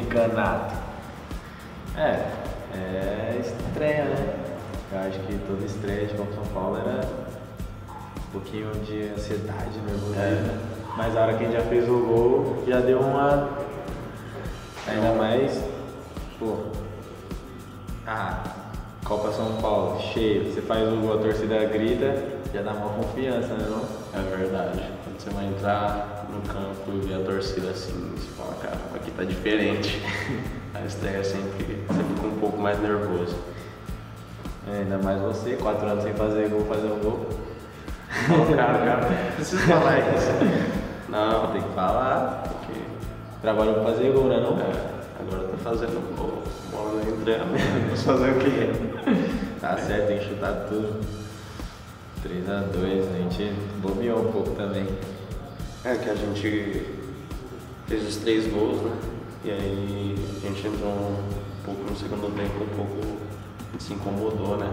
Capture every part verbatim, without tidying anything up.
Canato. É, é estreia, né? Eu acho que toda estreia de Copa São Paulo era um pouquinho de ansiedade, nervosismo. É. Mas a hora que a gente já fez o gol, já deu uma... Ainda mais, pô... Ah, Copa São Paulo, cheio. Você faz o gol, a torcida grita, já dá uma confiança, né não? É verdade. Quando você vai entrar no campo e ver a torcida assim, você fala, cara, aqui tá diferente. A estreia sempre, você fica um pouco mais nervoso. É, ainda mais você, quatro anos sem fazer gol, fazer um gol. Não, cara, cara, não preciso falar isso. Não, tem que falar, porque trabalhou pra fazer gol, né não? É, agora tá fazendo gol, bola não entrando, vamos fazer o quê? Tá certo, tem que chutar tudo. três a dois, a gente bobeou um pouco também. É que a gente fez os três gols, né? E aí a gente entrou um pouco no segundo tempo, um pouco se incomodou, né?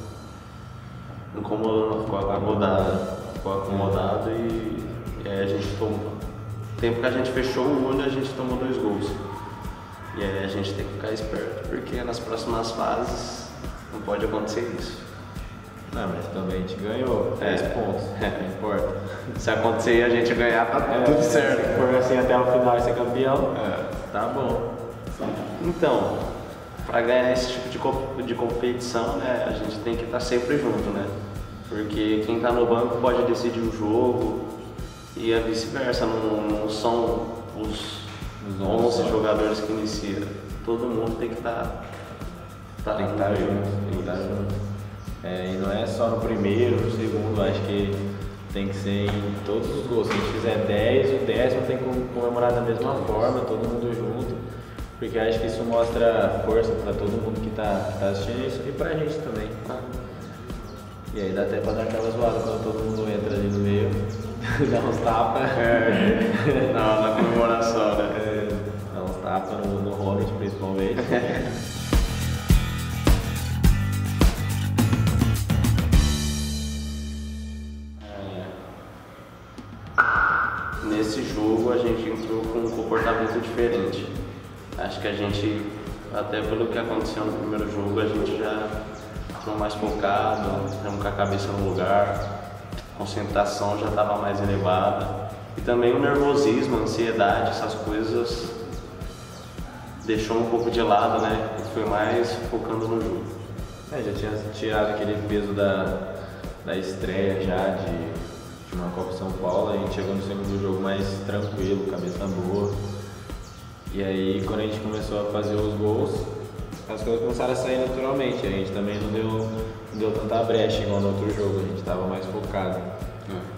Incomodou, ficou acomodado, ficou acomodado e, e aí a gente tomou. No tempo que a gente fechou o olho, a gente tomou dois gols. E aí a gente tem que ficar esperto, porque nas próximas fases não pode acontecer isso. Não, mas também a gente ganhou três é. pontos, não importa. Se acontecer e a gente ganhar, tá é, tudo certo. Se for assim até o final e ser campeão, é. tá bom. Então, para ganhar esse tipo de, co de competição, né, a gente tem que estar sempre junto, né? Porque quem está no banco pode decidir o jogo e a vice-versa, não, não são os, os onze jogadores que iniciam. Todo mundo tem que estar tá, tem que estar tá junto, tem que estar junto. É, e não é só no primeiro, no segundo, acho que tem que ser em todos os gols. Se a gente fizer dez, o décimo tem que comemorar da mesma forma, todo mundo junto, porque acho que isso mostra força para todo mundo que está que tá assistindo isso e pra gente também. E aí dá até pra dar aquela zoada quando todo mundo entra ali no meio, dá uns tapas. É, na, na comemoração, né? É, dá uns tapas no, no Ronald principalmente. Nesse jogo a gente entrou com um comportamento diferente. Acho que a gente, até pelo que aconteceu no primeiro jogo, a gente já entrou mais focado, estamos com a cabeça no lugar, a concentração já estava mais elevada. E também o nervosismo, a ansiedade, essas coisas deixou um pouco de lado, né? E foi mais focando no jogo. É, já tinha tirado aquele peso da, da estreia já de uma Copa São Paulo, a gente chegou no segundo jogo mais tranquilo, cabeça boa. E aí quando a gente começou a fazer os gols, as coisas começaram a sair naturalmente. A gente também não deu, não deu tanta brecha igual no outro jogo, a gente estava mais focado. Hum.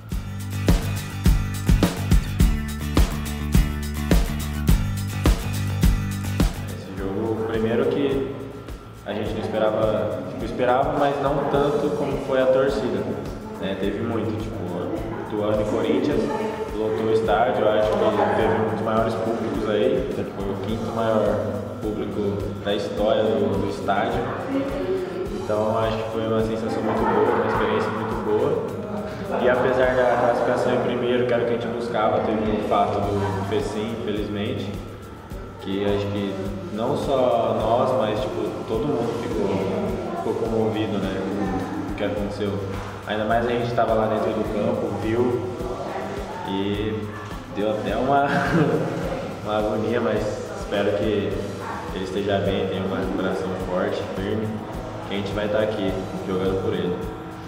Esse jogo, primeiro que a gente não esperava, tipo, esperava, mas não tanto como foi a torcida. Né, teve muito, tipo, Ituano e Corinthians, lotou o estádio, eu acho que teve um dos maiores públicos aí, foi o quinto maior público da história do, do estádio, então acho que foi uma sensação muito boa, uma experiência muito boa, e apesar da classificação em primeiro, que era o que a gente buscava, teve o fato do Fecim, infelizmente, que acho que não só nós, mas tipo, todo mundo ficou, ficou comovido, né, com o que aconteceu. Ainda mais a gente estava lá dentro do campo, viu, e deu até uma, uma agonia, mas espero que ele esteja bem, tenha uma recuperação forte, firme, que a gente vai estar aqui jogando por ele.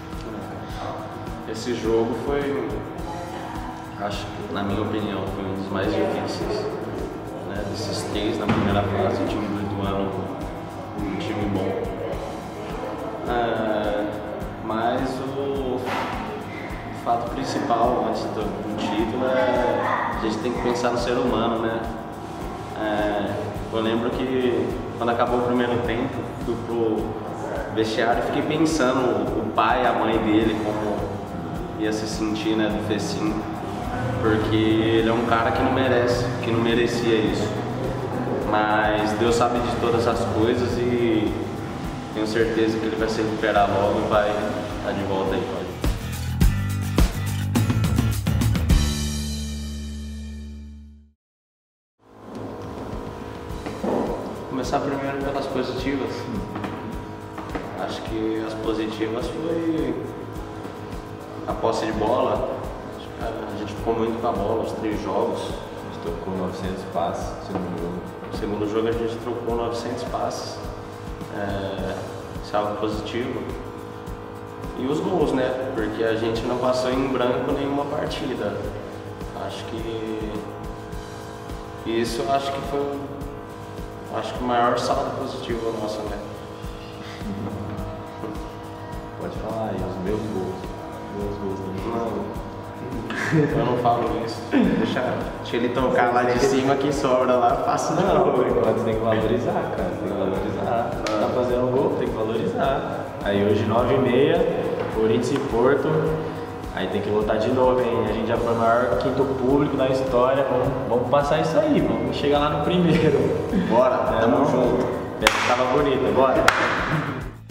Esse jogo foi, acho que na minha opinião, foi um dos mais difíceis, né, desses três na primeira fase. O time do Ituano, um time bom. Ah, mas o fato principal antes do, do título é a gente tem que pensar no ser humano, né? É, eu lembro que quando acabou o primeiro tempo, fui pro vestiário e fiquei pensando o pai e a mãe dele, como ia se sentir, né, do Fecim, porque ele é um cara que não merece, que não merecia isso. Mas Deus sabe de todas as coisas e tenho certeza que ele vai se recuperar logo e vai estar de volta aí. começar primeiro pelas positivas. Acho que as positivas foi a posse de bola. A gente ficou muito com a bola, os três jogos. A gente trocou novecentos passes no segundo jogo. No segundo jogo a gente trocou novecentos passes. É, isso é algo positivo. E os gols, né? Porque a gente não passou em branco nenhuma partida. Acho que isso acho que foi acho que o maior saldo positivo nosso, né? Pode falar aí, os meus gols. Meus gols também. Não, eu não falo isso. Deixa, deixa ele tocar lá de cima que sobra lá, faço não. Por enquanto você tem que valorizar, cara. Você tem que valorizar. Você tá fazendo gol, tem que valorizar. Aí hoje nove e meia, Corinthians e Porto. Aí tem que voltar de novo, hein? A gente já foi o maior quinto público da história. Vamos, vamos passar isso aí, vamos chegar lá no primeiro. Bora, é, tamo não, junto. Essa tava bonita, bora.